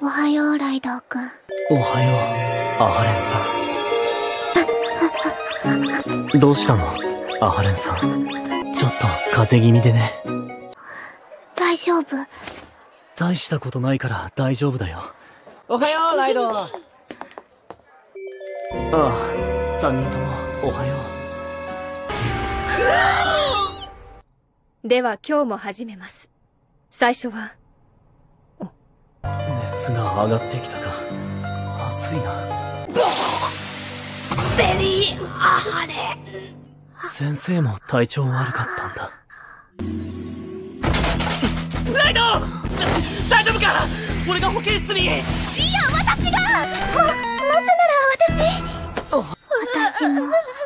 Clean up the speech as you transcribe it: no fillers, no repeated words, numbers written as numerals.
おはよう、ライドウ君。 おはよう、アハレンさん。どうしたの、アハレンさん。ちょっと風邪気味でね。 大丈夫。 大したことないから大丈夫だよ。おはよう、ライド。ああ、3人ともおはよう。では今日も始めます。最初は熱が上がってきたか。暑いな。 ベリーアハレ。 先生も体調悪かったんだ。ライド、大丈夫か。俺が保健室に。いや、 私が。待つなら私も。